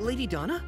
Lady Donna?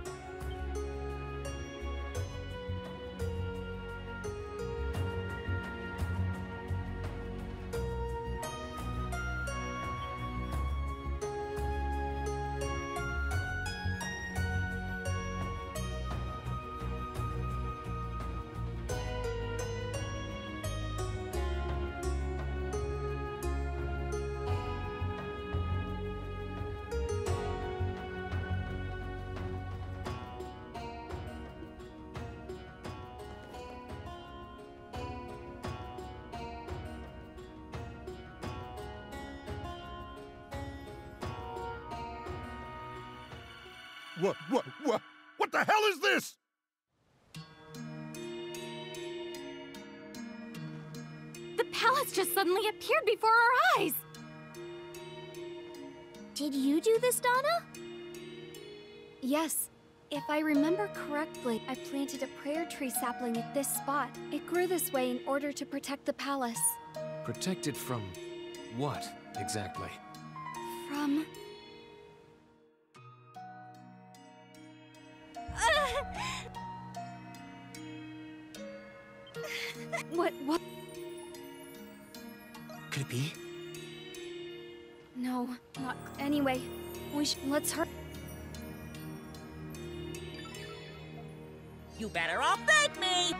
What the hell is this? The palace just suddenly appeared before our eyes! Did you do this, Donna? Yes. If I remember correctly, I planted a prayer tree sapling at this spot. It grew this way in order to protect the palace. Protected from what, exactly? From... What? Could it be? No, not... Anyway, let's hurry. You better all thank me!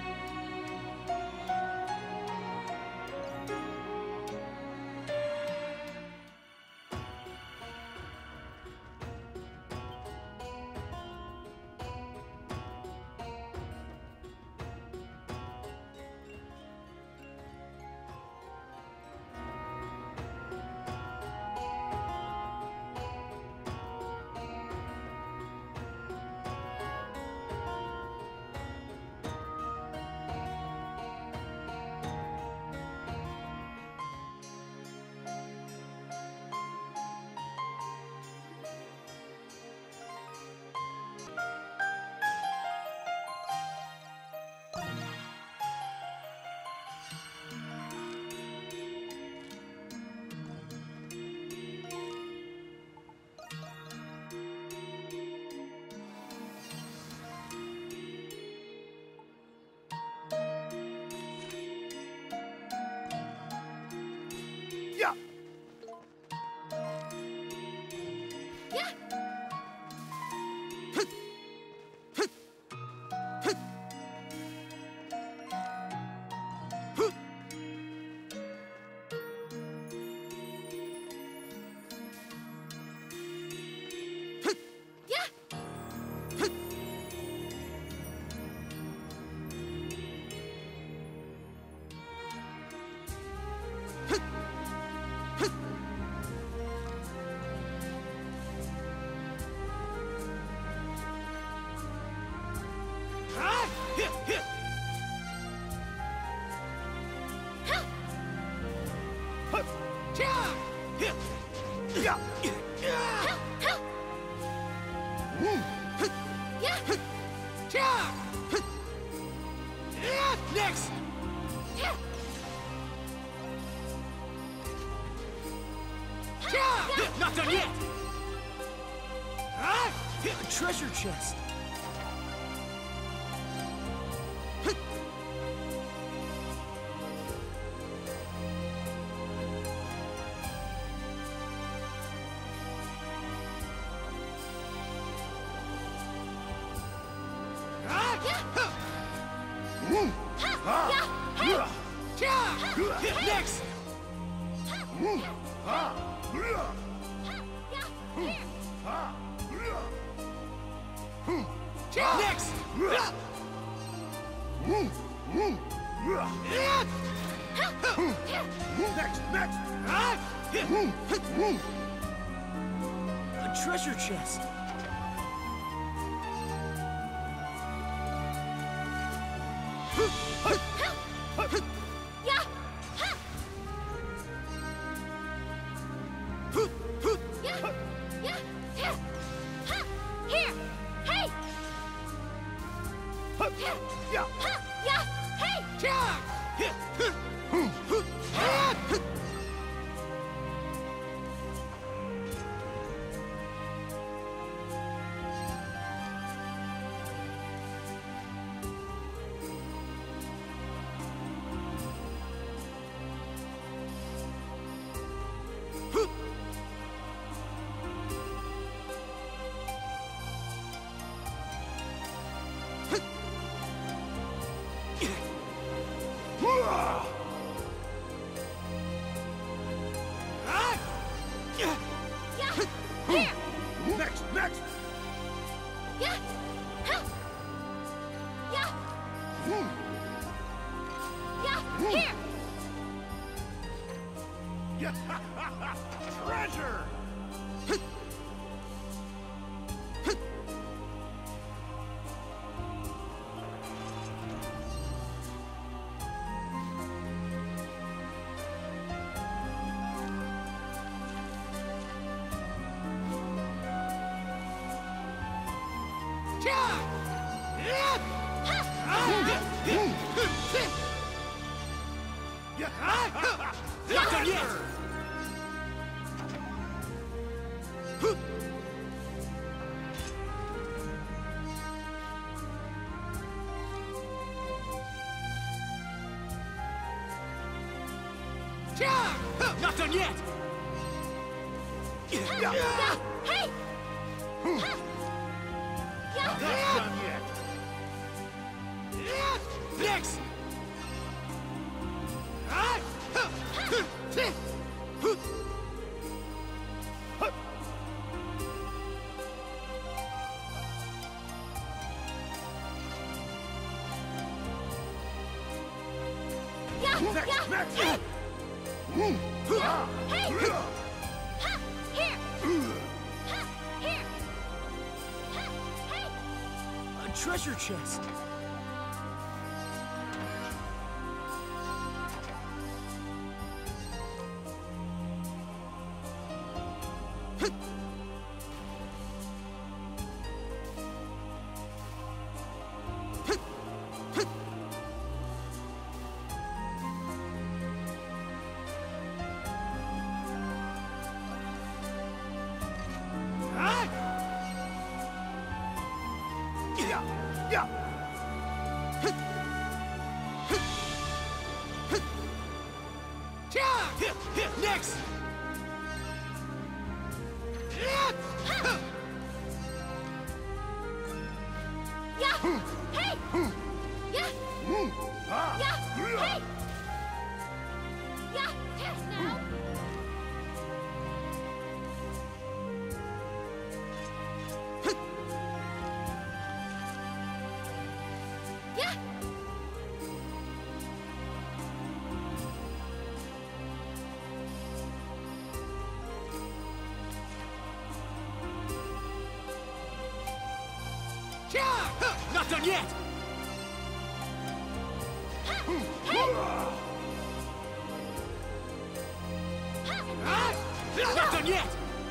Next! Not done yet! A treasure chest! Next! Next! Next! A treasure chest! Here! Next, next! Yeah! Huh! Yeah! Yeah! Here! Treasure! Not done yet! Not done yet! Hey! Not done yet! Next! Next, next! Hey! Here! Here! Hey! A treasure chest. Yeah! Next! Yeah! Hey! Yeah! Yeah! Hey! Yeah! Yes, now! Yeah! Not done yet! Not done yet!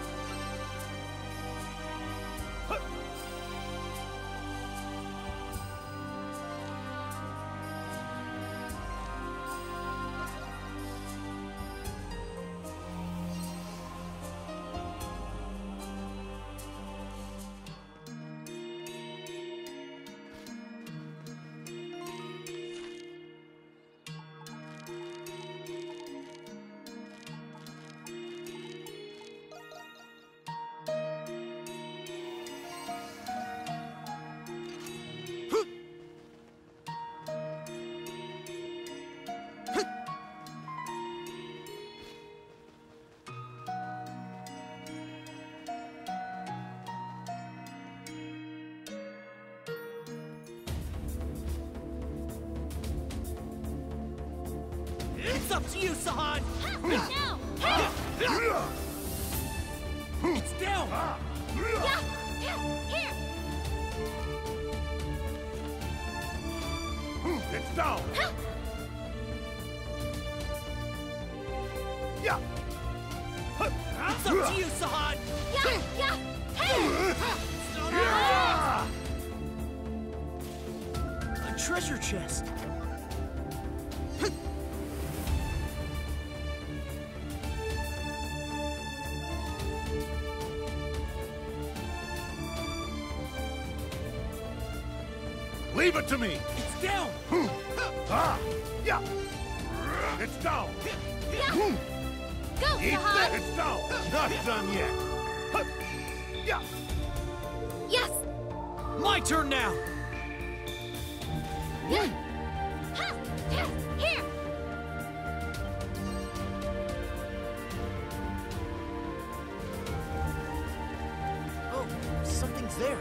It's up to you, Sahan! Now! It's down! Yeah! Here! It's down! Yeah! It's up to you, Sahan! Yeah! Hey! Yeah! A treasure chest. Leave it to me! It's down! Yeah! It's down! Yeah! Go, Eat that! Sahan! It's down! Not done yet! Yeah! Yes! My turn now! Yeah! Here! Something's there.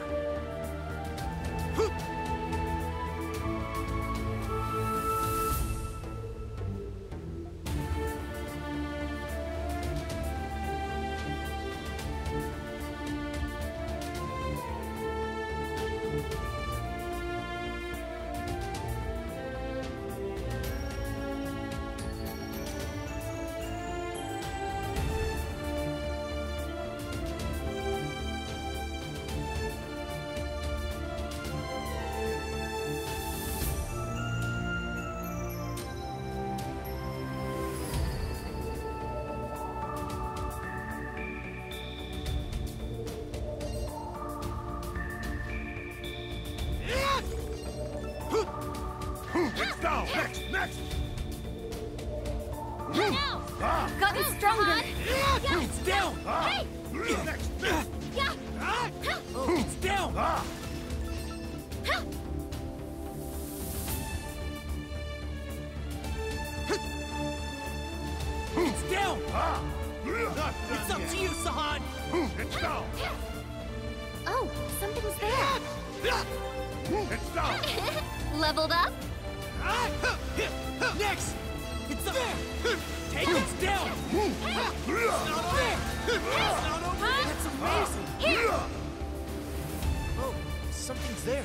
It's down! Next! Now! Ah! Gotten stronger. It's down! Ah! Next! Yeah! Oh, it's down! Ah! It's down! Ah! Not done It's up yet. to you, Sahan! It's down! Oh, something's there. It's down! Leveled up? Next! It's up there! Take it down! It's not over there! It's not over there! That's amazing! Oh, something's there.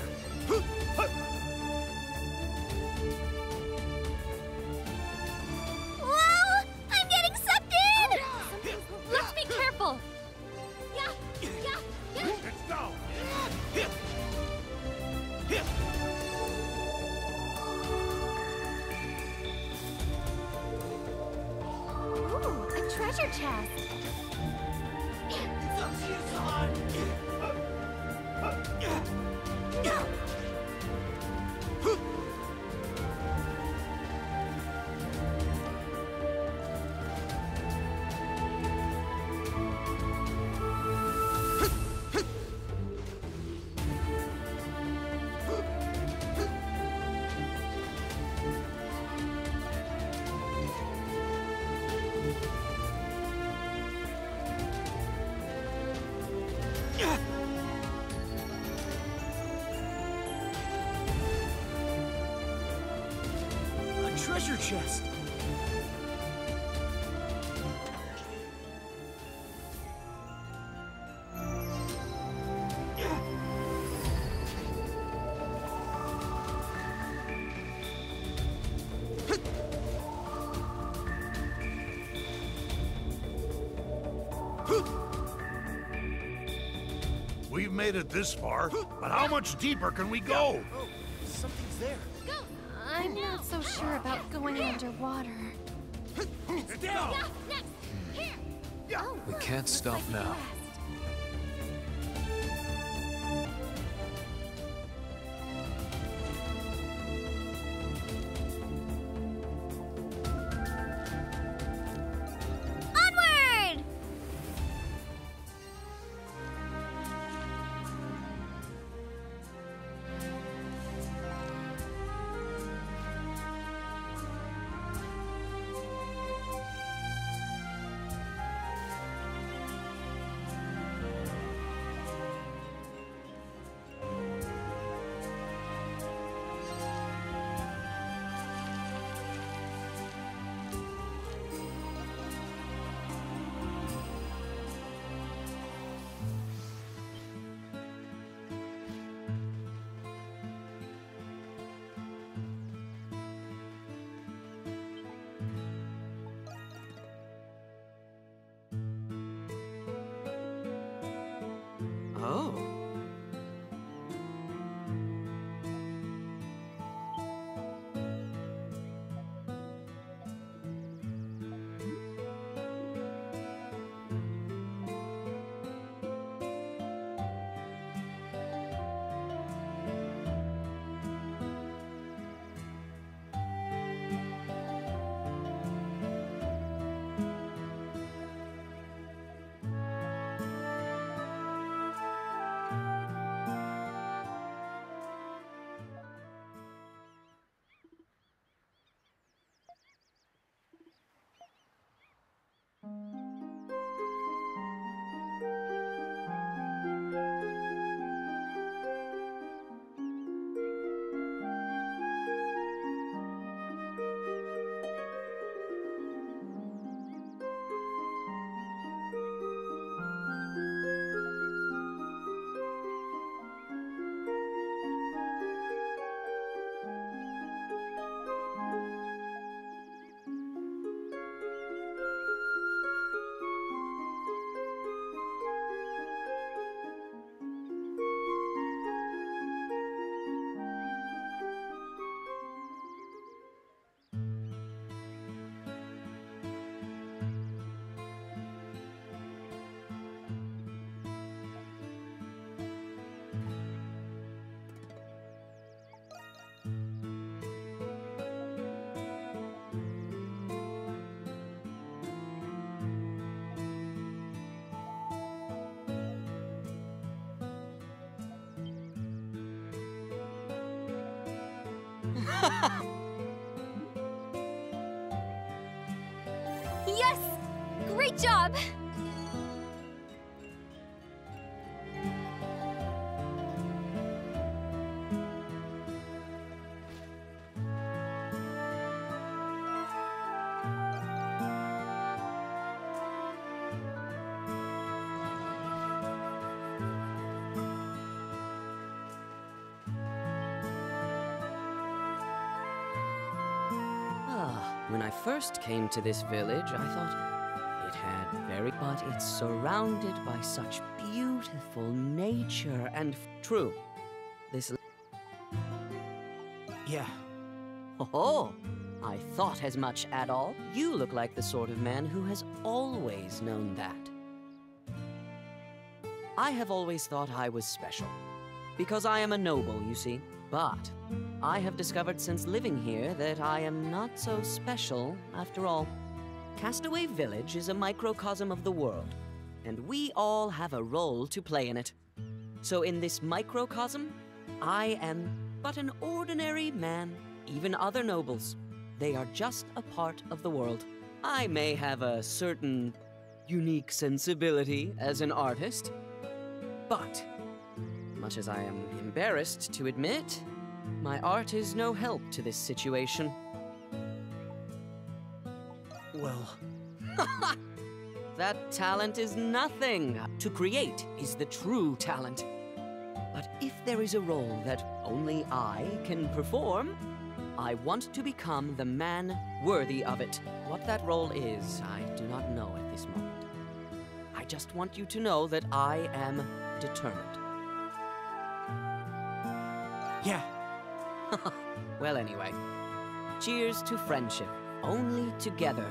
Whoa! I'm getting sucked in! Let's be careful. Yeah! It's down! Ooh, a treasure chest. It's up to you, Sahan! A treasure chest! We've made it this far, but how much deeper can we go? Oh, something's there. I'm not so sure about going underwater. It's down! Next! Here! Oh, We can't stop like the now. rest. Onward! Yes! Great job! When I first came to this village, I thought it had but it's surrounded by such beautiful nature and true. This... Yeah. Oh, I thought as much at all. You look like the sort of man who has always known that. I have always thought I was special, because I am a noble, you see. But I have discovered since living here that I am not so special after all. Castaway Village is a microcosm of the world, and we all have a role to play in it. So in this microcosm, I am but an ordinary man. Even other nobles, they are just a part of the world. I may have a certain unique sensibility as an artist, but much as I am embarrassed to admit, my art is no help to this situation. Well... That talent is nothing. To create is the true talent. But if there is a role that only I can perform, I want to become the man worthy of it. What that role is, I do not know at this moment. I just want you to know that I am determined. Yeah. Well, anyway, cheers to friendship. Only together.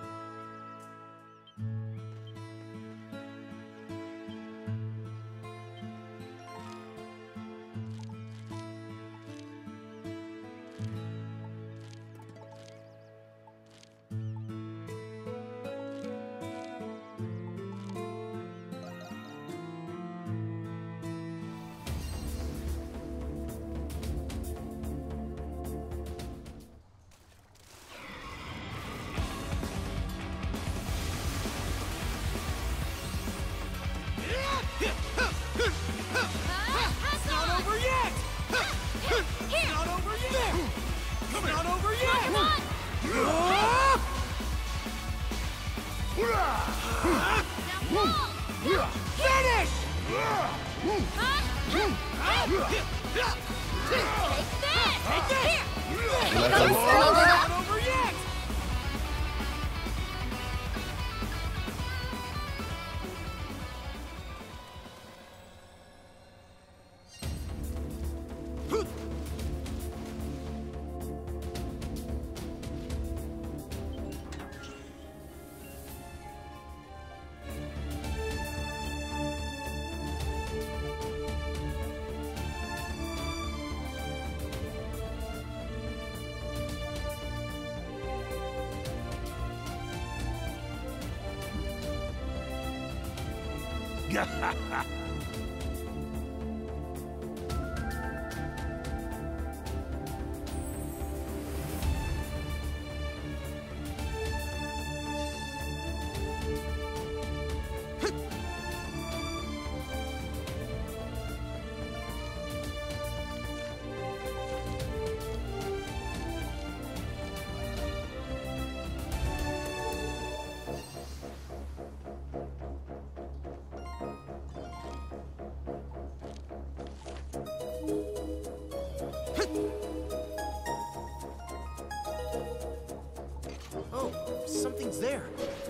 Oh, something's there.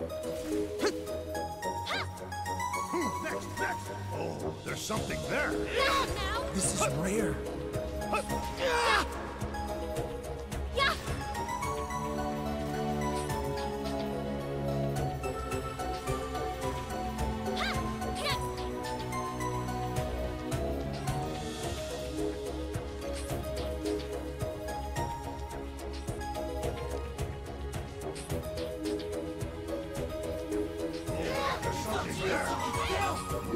Next! Oh, there's something there. This is rare.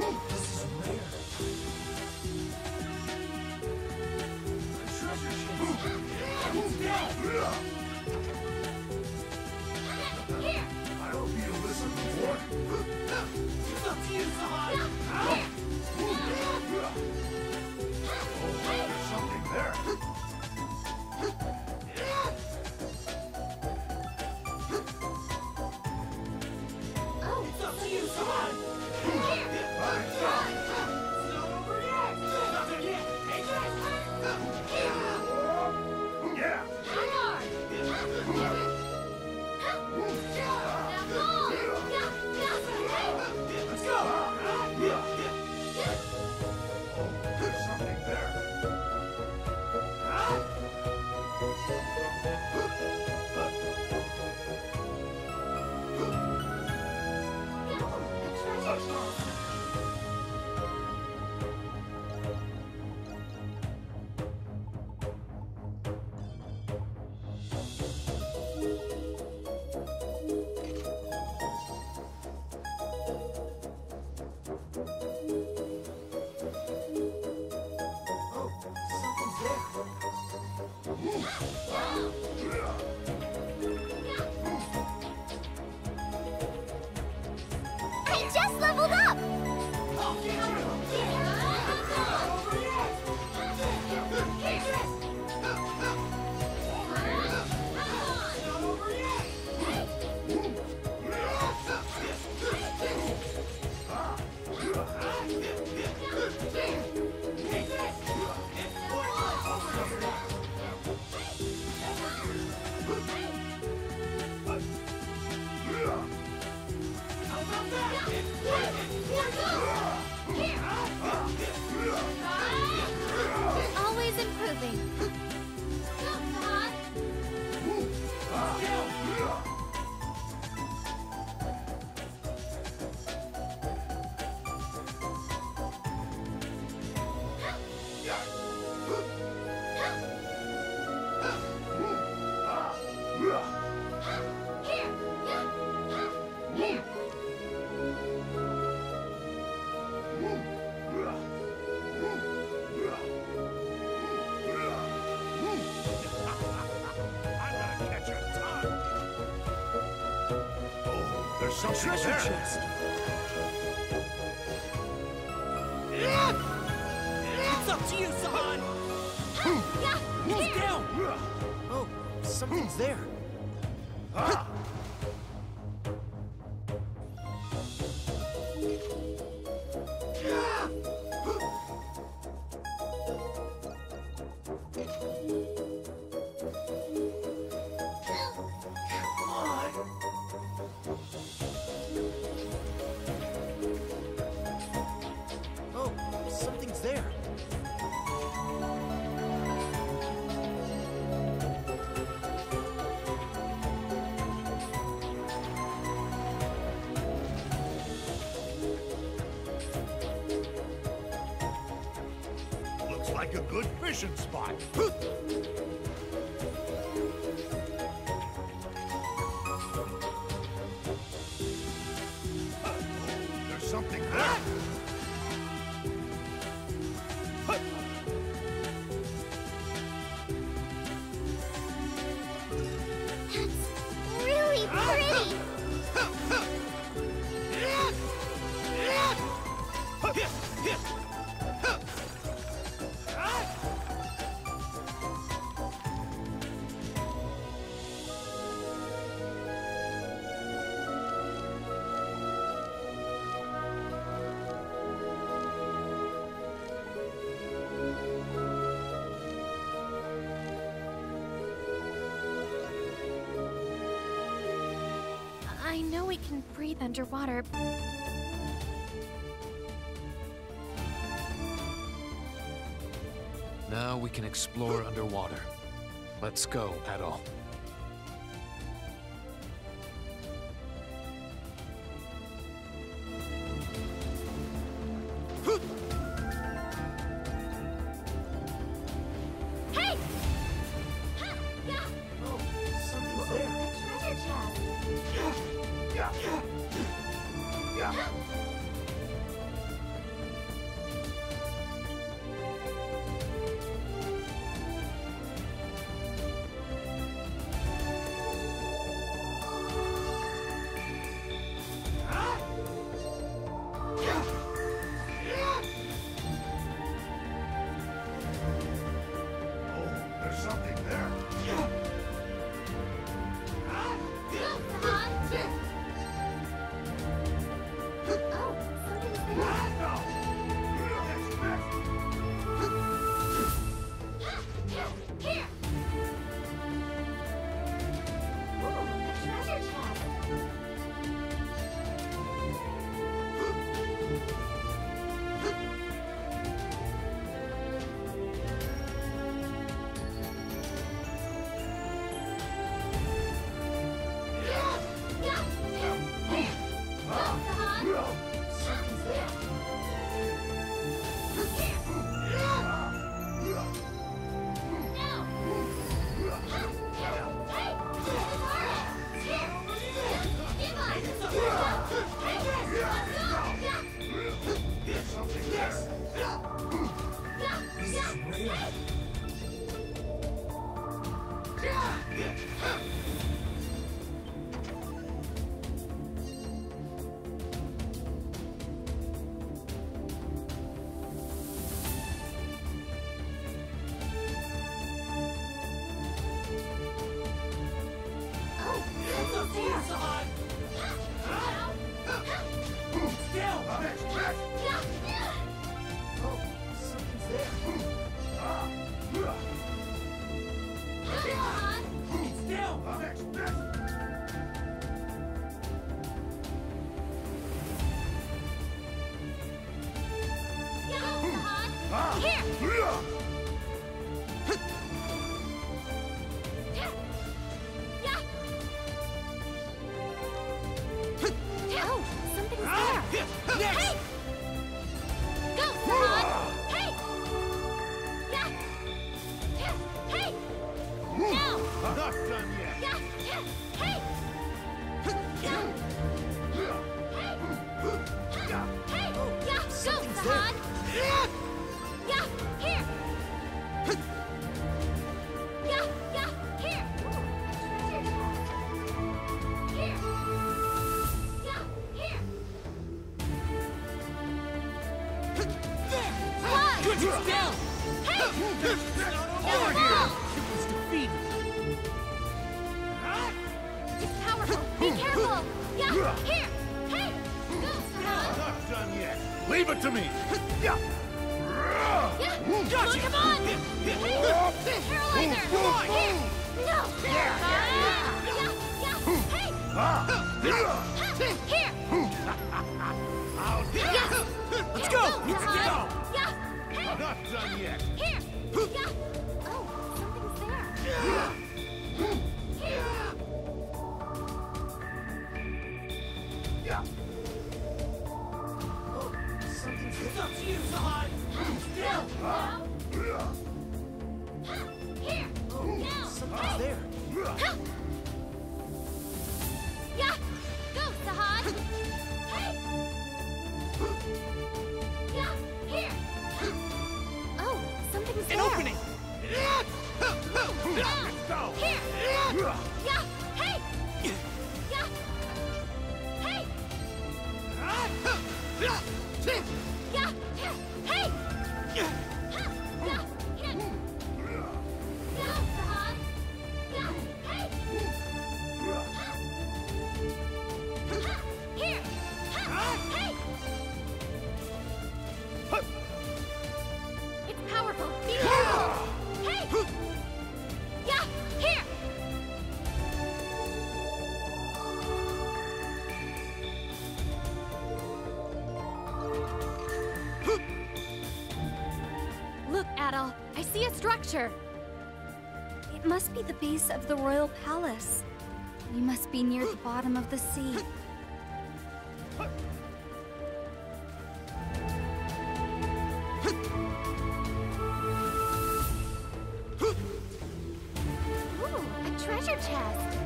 Treasure chest. There's some Treasure there. chest! It's up to you, Sahan! Move down! Oh, something's there. Oh, something's there. Looks like a good fishing spot. There's something there. Really pretty! I know we can breathe underwater. Now we can explore underwater. Let's go, Adol. Hey! Oh, something's there. Treasure chest! There's something there. Not done yet. Hey! Take it down! Hey! Over here! It was defeated. It's powerful! Be careful! Yeah! Here! Hey! Go, Sahad! Not done yet. Leave it to me. Yeah. Yeah! Gotcha! Come on! Hey! Paralyzer! Come on! Here! No! Yeah. Hey! Ah. Here! I'll Yes! Let's go! Let's go! Yeah! Hey! Not done yet. Here! Yeah! Oh, something's there. Here! Yeah. It's up to you, Sahad! Still! Now! Here! Now! Something's there. Yeah! Go, Sahad! Hey! Yeah! Here! Oh, something's An there. opening! Yeah! Go. Here! Yeah! Hey! Yeah! Hey! Yeah! Hey! Yeah! Yeah! Go, Sahad! Yeah! Hey! Here! Hey! It's powerful! Be careful! Hey! Yeah! Here! Look, Adol, I see a structure. It must be the base of the royal palace. We must be near the bottom of the sea. Ooh, a treasure chest!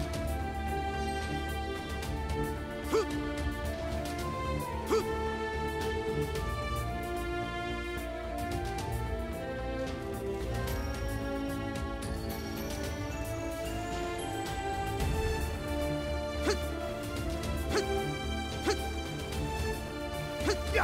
Yeah.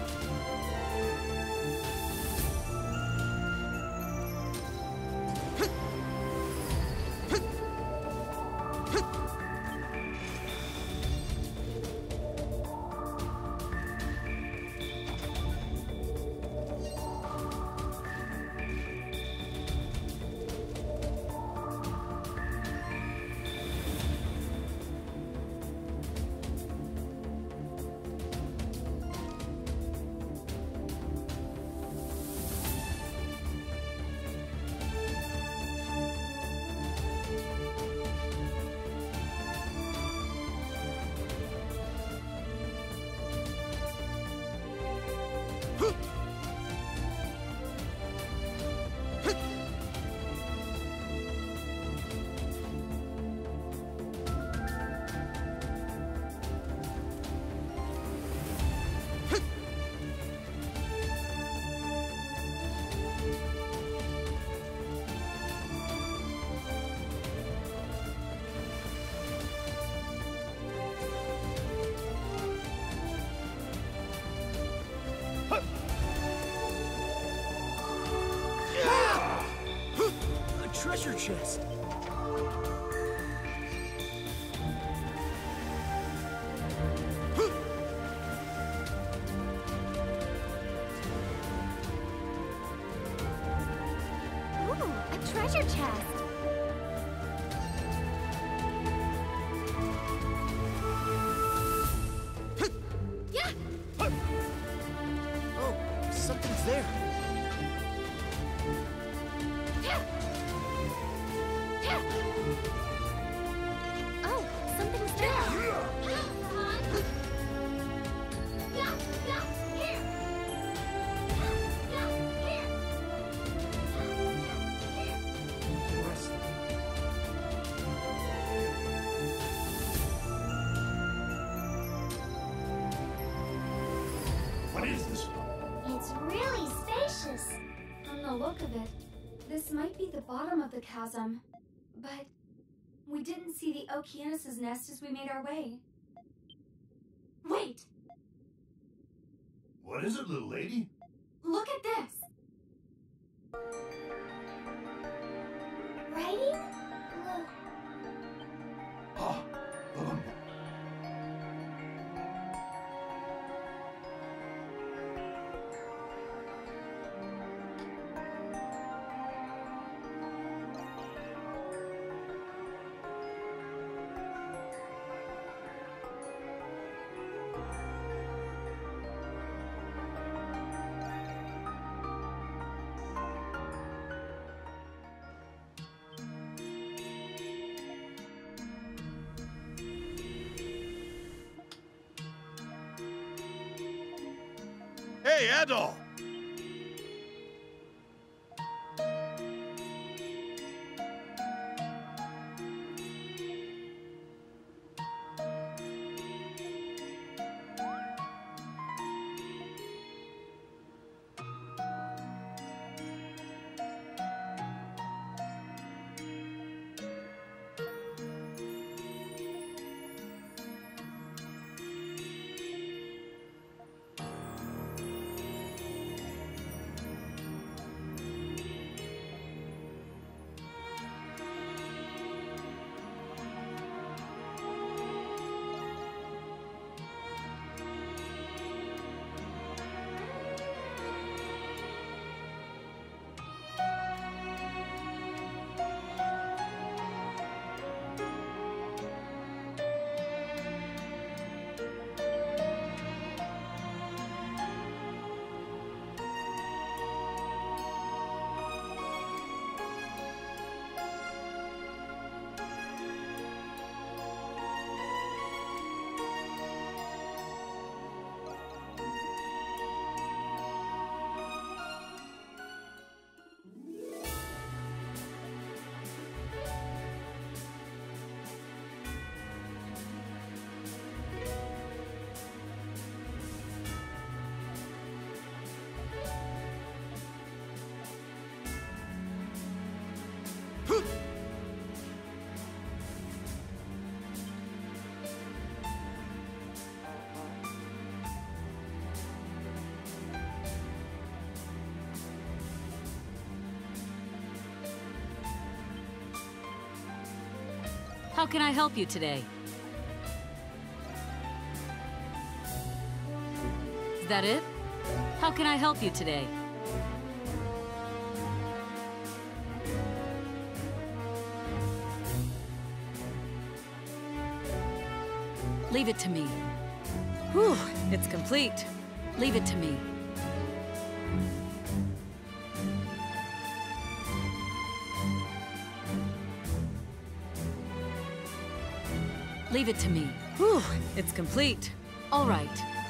A treasure chest. Ooh, a treasure chest! Yeah! Oh, something's there. Oh, something's there! Yeah, here! Yeah, here! What is this? It's really spacious! From the look of it, this might be the bottom of the chasm. But we didn't see the Okeanos' nest as we made our way. Wait! What is it, little lady? Look at this! Writing? Hey, Adol! How can I help you today? Is that it? How can I help you today? Leave it to me. Whew, it's complete. Leave it to me. Leave it to me. Whew, it's complete. All right.